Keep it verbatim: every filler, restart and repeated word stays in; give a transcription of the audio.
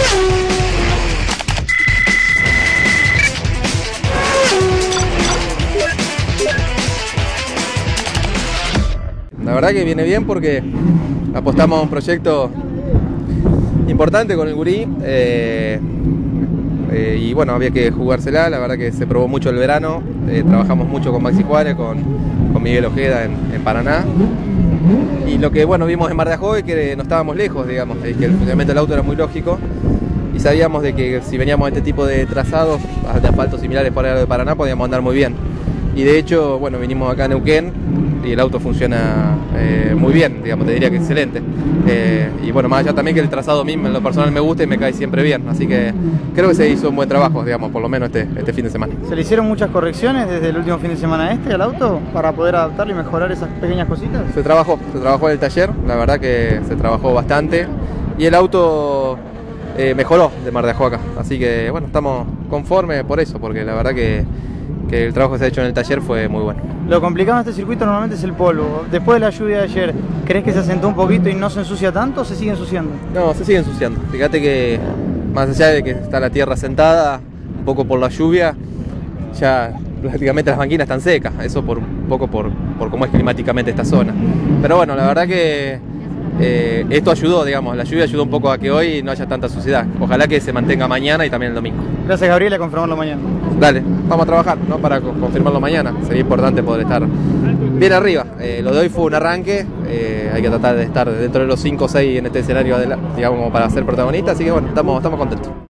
La verdad que viene bien porque apostamos a un proyecto importante con el gurí eh, eh, y bueno, había que jugársela. La verdad que se probó mucho el verano, eh, trabajamos mucho con Maxi Juárez, con, con Miguel Ojeda en, en Paraná, y lo que bueno vimos en Mar de Ajó es que no estábamos lejos, digamos, es que el funcionamiento del auto era muy lógico y sabíamos de que si veníamos a este tipo de trazados de asfaltos similares para el de Paraná podíamos andar muy bien. Y de hecho, bueno, vinimos acá a Neuquén y el auto funciona eh, muy bien, digamos, te diría que excelente. Eh, y bueno, más allá también que el trazado mismo en lo personal me gusta y me cae siempre bien, así que creo que se hizo un buen trabajo, digamos, por lo menos este, este fin de semana. ¿Se le hicieron muchas correcciones desde el último fin de semana este al auto para poder adaptarlo y mejorar esas pequeñas cositas? Se trabajó, se trabajó en el taller, la verdad que se trabajó bastante y el auto eh, mejoró de Mar de Ajó acá, así que bueno, estamos conformes por eso, porque la verdad que que el trabajo que se ha hecho en el taller fue muy bueno. Lo complicado en este circuito normalmente es el polvo. Después de la lluvia de ayer, ¿crees que se asentó un poquito y no se ensucia tanto o se sigue ensuciando? No, se sigue ensuciando. Fíjate que más allá de que está la tierra sentada, un poco por la lluvia, ya prácticamente las banquinas están secas. Eso por un poco por, por cómo es climáticamente esta zona. Pero bueno, la verdad que eh, esto ayudó, digamos, la lluvia ayudó un poco a que hoy no haya tanta suciedad. Ojalá que se mantenga mañana y también el domingo. Gracias, Gabriel, a confirmarlo mañana. Dale, vamos a trabajar, ¿no? Para confirmarlo mañana. Sería importante poder estar bien arriba. Eh, lo de hoy fue un arranque, eh, hay que tratar de estar dentro de los cinco o seis en este escenario, digamos, para ser protagonista, así que bueno, estamos, estamos contentos.